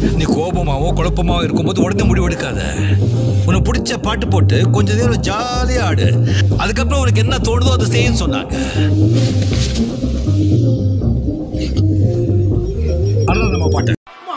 நீ கோபமாவோ குழப்பமாவோ இருக்கும்போது உடனே முடிவு எடுக்காத. உனக்கு பிடிச்ச பாட்டு போட்டு கொஞ்ச நேரம் ஜாலியா ஆடு. அதுக்கப்புறம் உனக்கு என்ன தோணுதோ அதை செய்யன்னு சொன்னாங்க. அதான் நம்ம பாட்டு.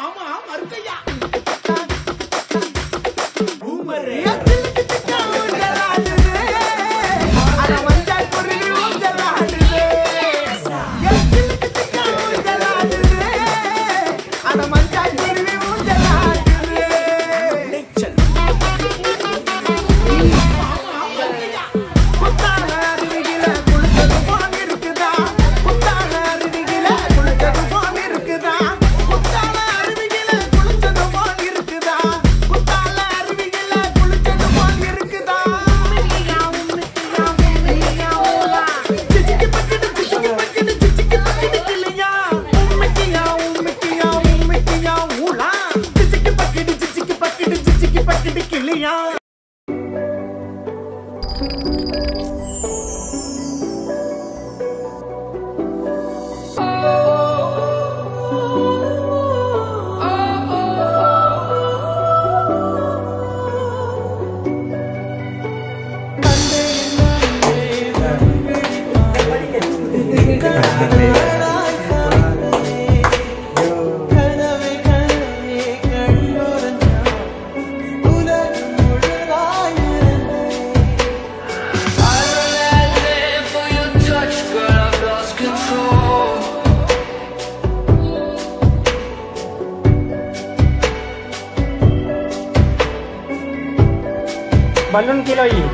balloon kilo yi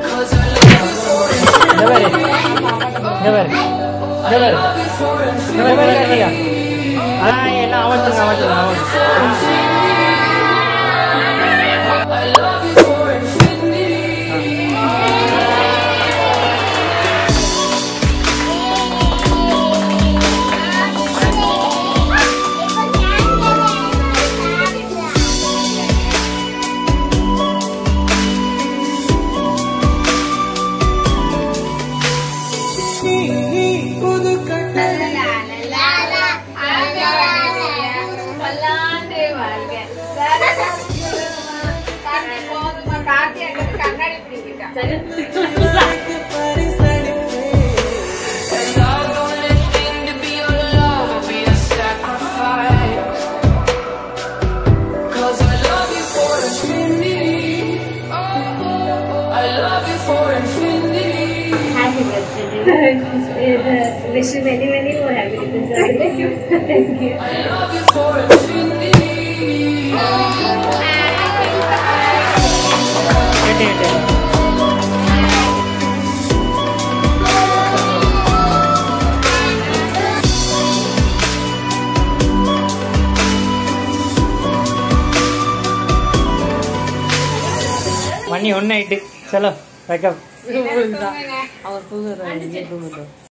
never kariya ella avatu Wish you many more happy returns. Thank you. Thank you. I love you for infinity. Money one night. Chalo, wake up. Our food